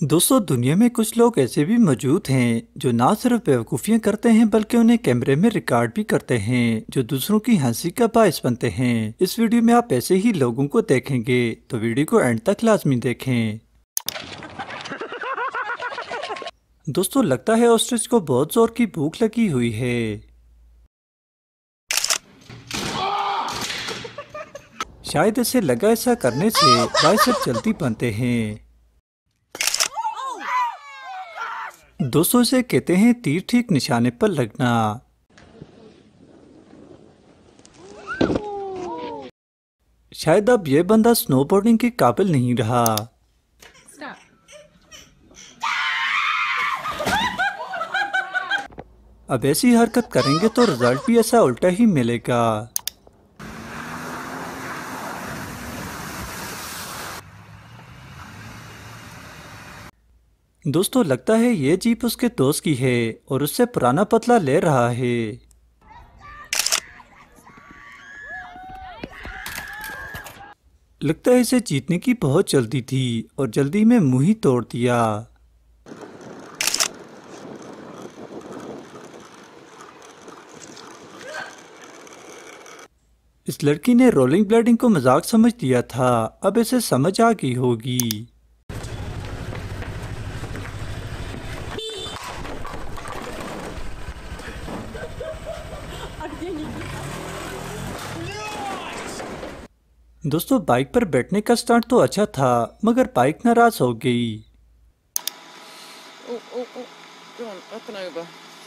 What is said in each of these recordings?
दोस्तों दुनिया में कुछ लोग ऐसे भी मौजूद हैं जो ना सिर्फ बेवकूफ़ियाँ करते हैं बल्कि उन्हें कैमरे में रिकॉर्ड भी करते हैं जो दूसरों की हंसी का बायस बनते हैं। इस वीडियो में आप ऐसे ही लोगों को देखेंगे तो वीडियो को एंड तक लाजमी देखें। दोस्तों लगता है ऑस्ट्रिच को बहुत जोर की भूख लगी हुई है। शायद इसे लगा ऐसा करने से बाइसेप जल्दी बनते हैं। दोस्तों इसे कहते हैं तीर ठीक निशाने पर लगना। शायद अब यह बंदा स्नोबोर्डिंग के काबिल नहीं रहा। अब ऐसी हरकत करेंगे तो रिजल्ट भी ऐसा उल्टा ही मिलेगा। दोस्तों लगता है ये जीप उसके दोस्त की है और उससे पुराना पतला ले रहा है। लगता है इसे जीतने की बहुत जल्दी थी और जल्दी में मुंह ही तोड़ दिया। इस लड़की ने रोलिंग ब्लेडिंग को मजाक समझ लिया था, अब इसे समझ आ गई होगी। दोस्तों बाइक पर बैठने का स्टार्ट तो अच्छा था मगर बाइक नाराज हो गई। Go on, up and over.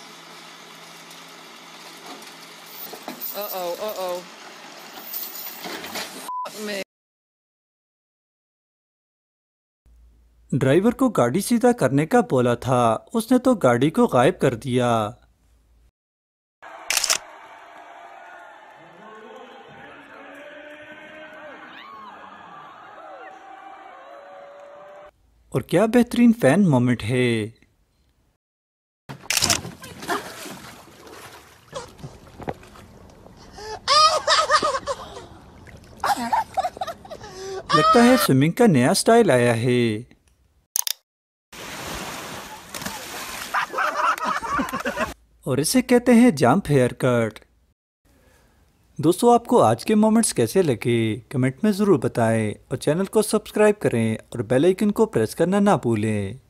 Uh-oh. Me. Driver को गाड़ी सीधा करने का बोला था, उसने तो गाड़ी को गायब कर दिया। और क्या बेहतरीन फैन मोमेंट है। लगता है स्विमिंग का नया स्टाइल आया है। और इसे कहते हैं जंप हेयर कट। दोस्तों आपको आज के मोमेंट्स कैसे लगे कमेंट में ज़रूर बताएं और चैनल को सब्सक्राइब करें और बेल आइकन को प्रेस करना ना भूलें।